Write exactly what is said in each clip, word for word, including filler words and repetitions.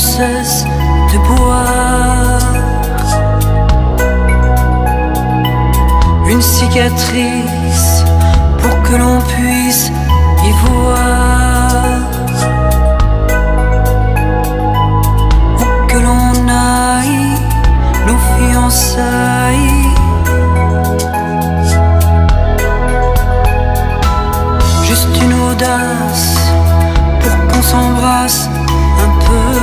cesse de boire. Une cicatrice pour que l'on puisse y voir. Où que l'on aille, nos fiançailles. Juste une audace pour qu'on s'embrasse un peu.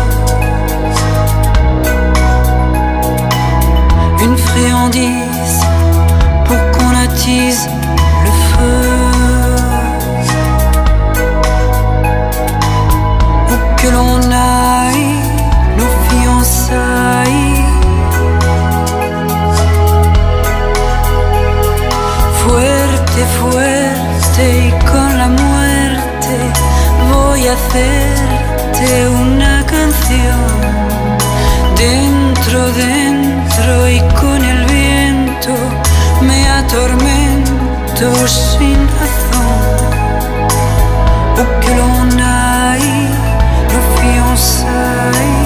Une friandise pour qu'on attise le feu. Où que l'on aille, nos fiançailles. Fuerte, fuerte y con la muerte voy a hacerte una canción. Dentro, dentro y con el viento me atormento sin razón. Où que l'on aille, nos fiançailles.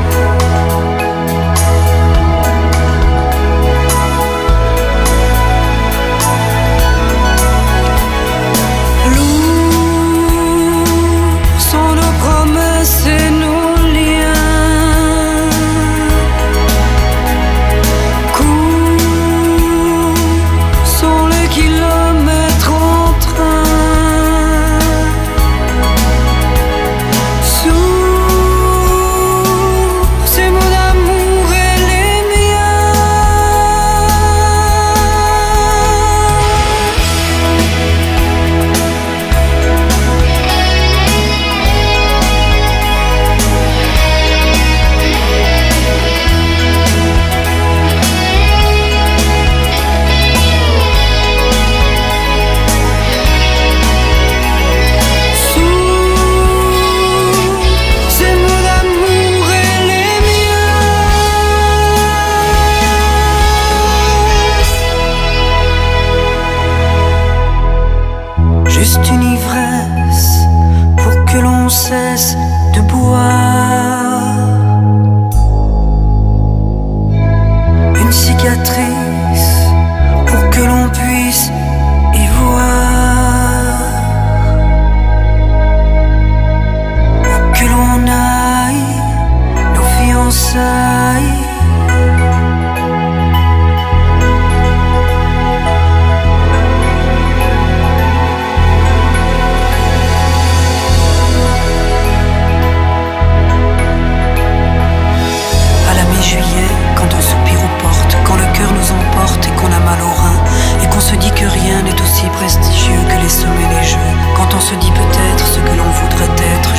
Juste une ivresse pour que l'on cesse de boire. Une cicatrice pour que l'on puisse y voir. Où que l'on aille, nos fiançailles. On se dit que rien n'est aussi prestigieux que les sommets des jeux. Quand on se dit peut-être ce que l'on voudrait être,